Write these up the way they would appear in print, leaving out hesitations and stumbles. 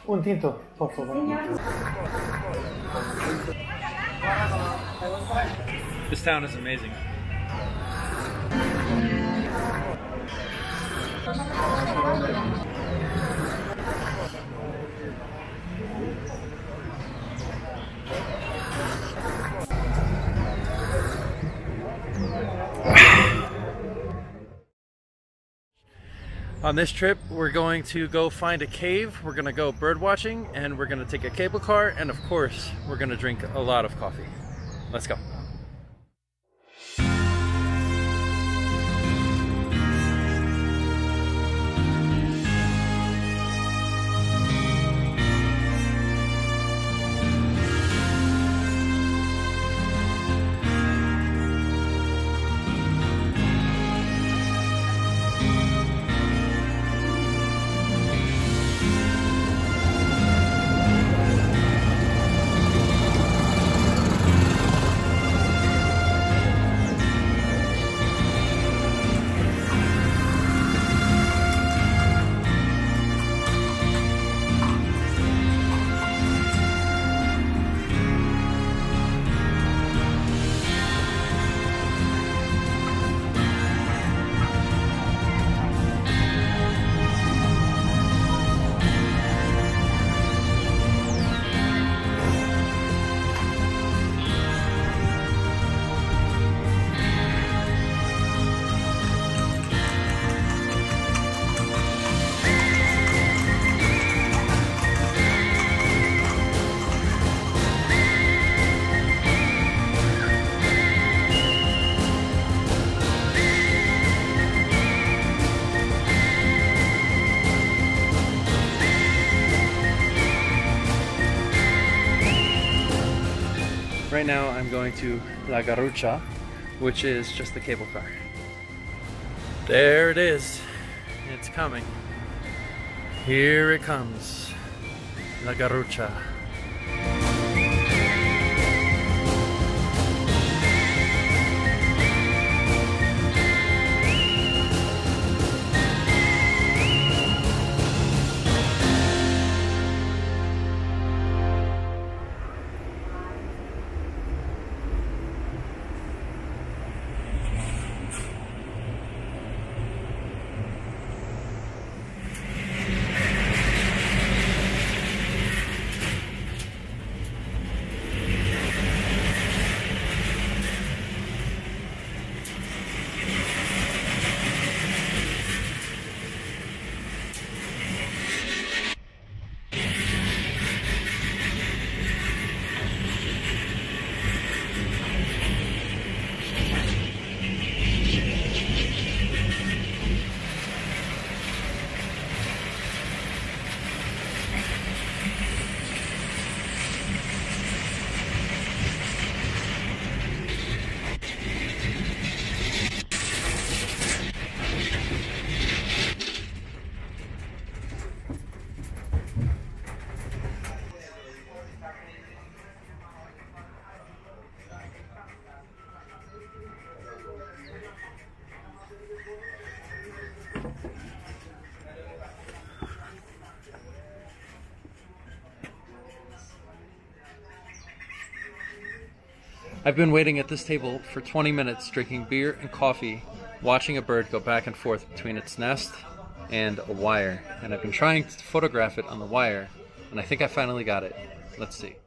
Un tinto, por favor. This town is amazing. On this trip, we're going to go find a cave, we're gonna go bird watching, and we're gonna take a cable car, and of course, we're gonna drink a lot of coffee. Let's go. Right now I'm going to La Garrucha, which is just the cable car. There it is. It's coming. Here it comes. La Garrucha. I've been waiting at this table for 20 minutes drinking beer and coffee, watching a bird go back and forth between its nest and a wire. And I've been trying to photograph it on the wire, and I think I finally got it. Let's see.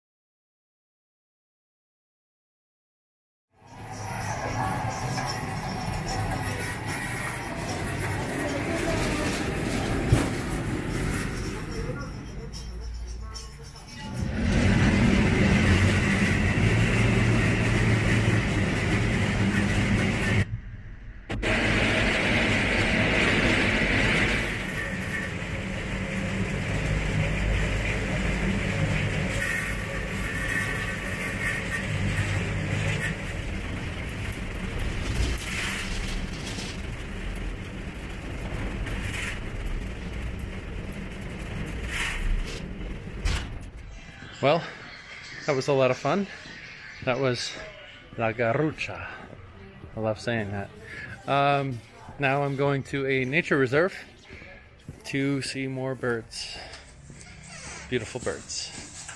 Well, that was a lot of fun. That was La Garrucha. I love saying that. Now I'm going to a nature reserve to see more birds. Beautiful birds.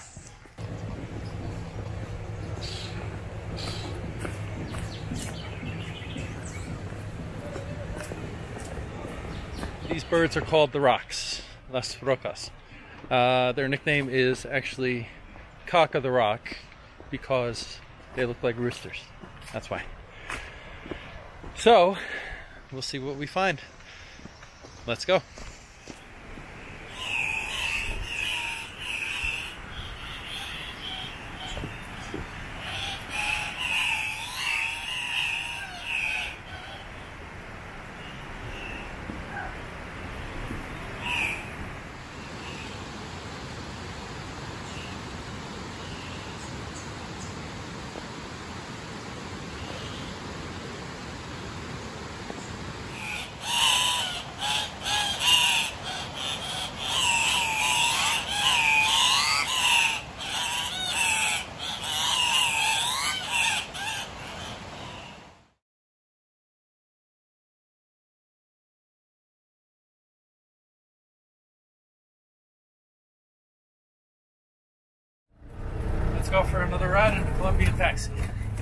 These birds are called the Rocks, Las Rocas. Their nickname is actually Cock of the Rock because they look like roosters. That's why. So, we'll see what we find. Let's go. Let's go for another ride in a Colombian taxi.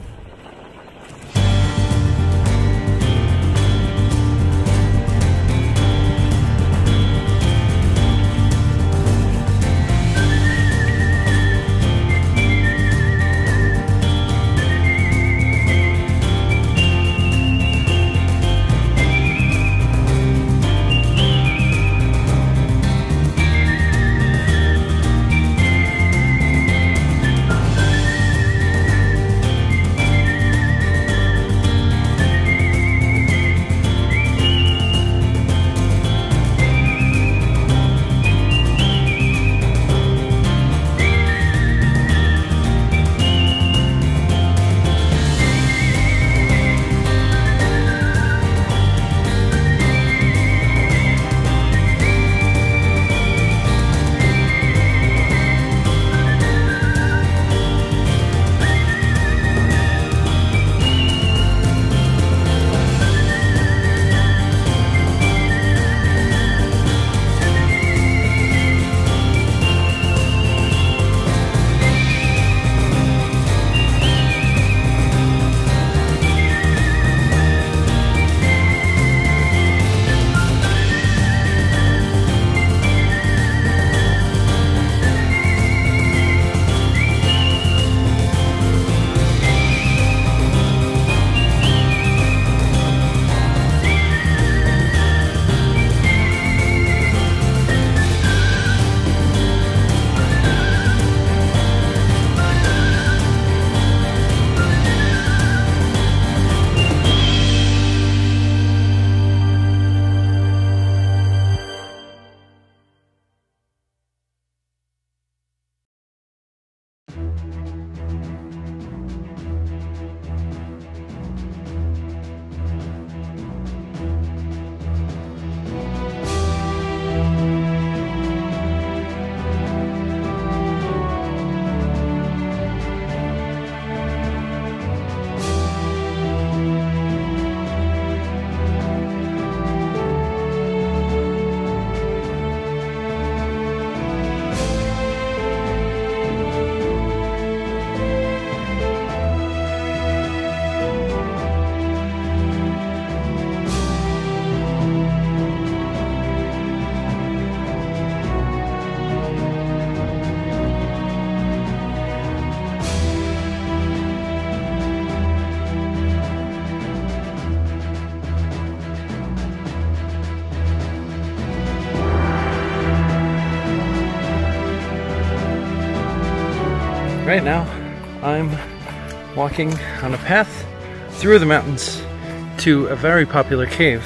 Right now, I'm walking on a path through the mountains to a very popular cave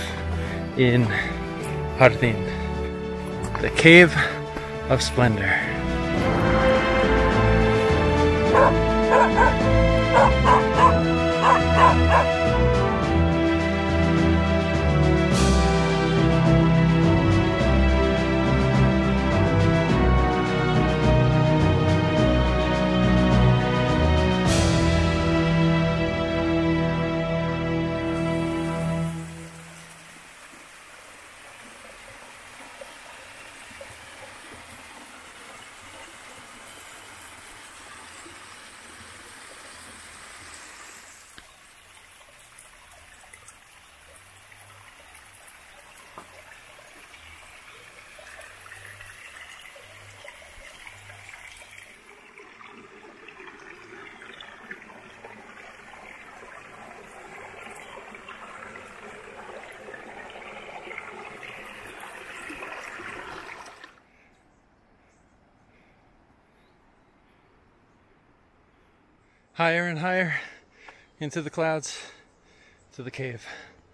in Jardin, the Cave of Splendor. Higher and higher into the clouds to the cave.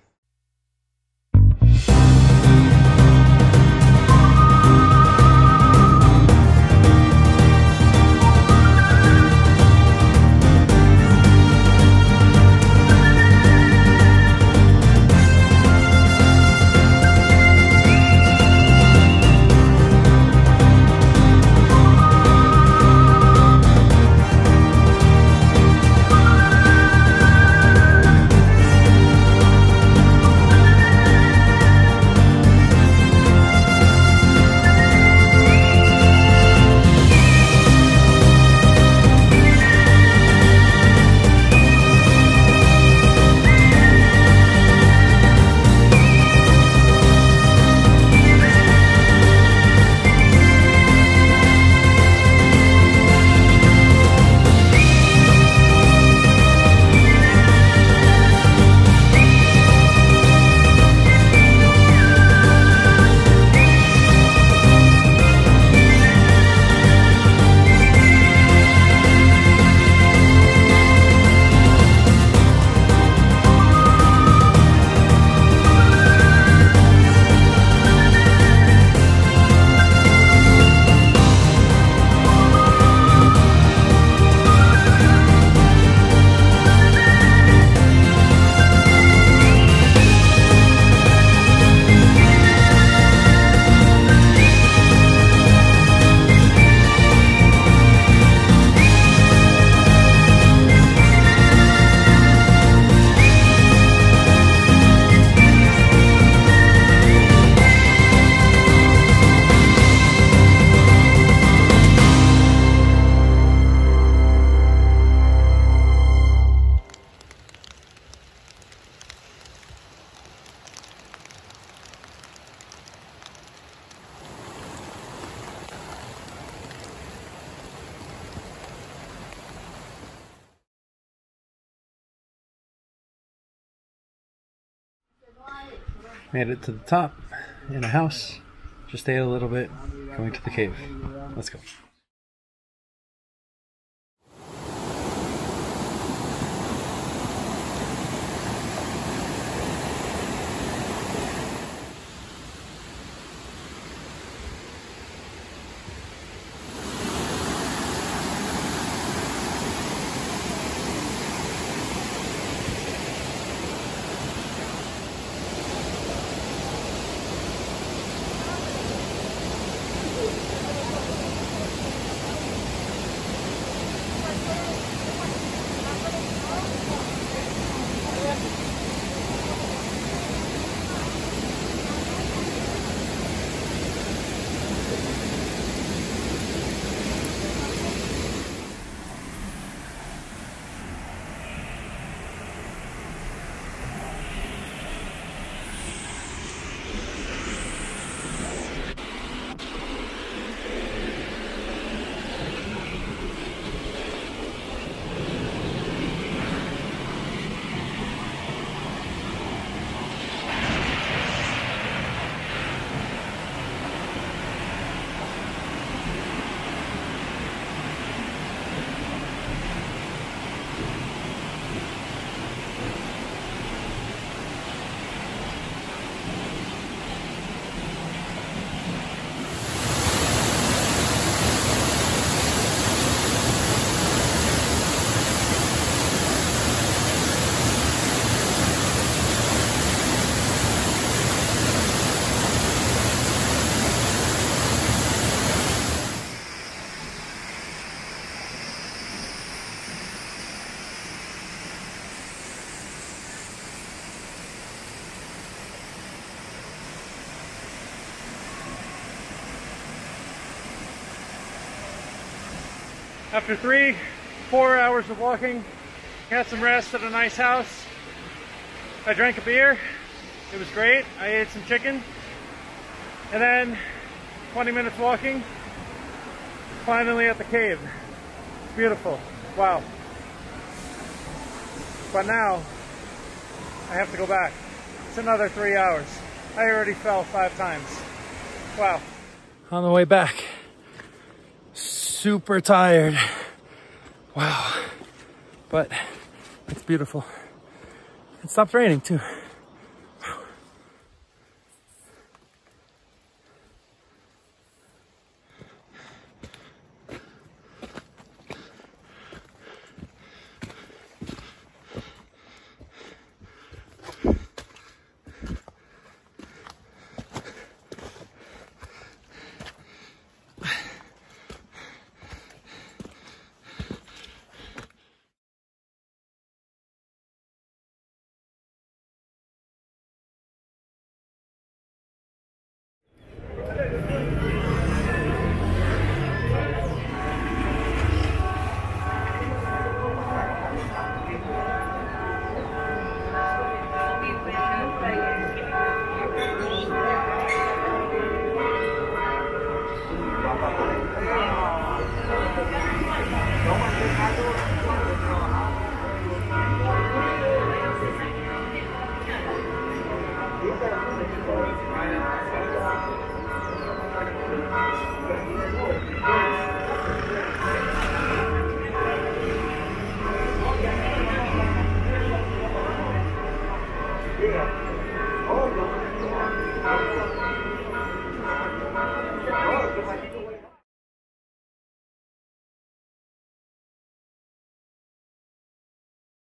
Made it to the top in a house. Just ate a little bit, going to the cave. Let's go. After 3-4 hours of walking, got some rest at a nice house. I drank a beer. It was great. I ate some chicken. And then 20 minutes walking, finally at the cave. It's beautiful. Wow. But now I have to go back. It's another 3 hours. I already fell 5 times. Wow. On the way back, super tired. Wow. but it's beautiful. It stopped raining too.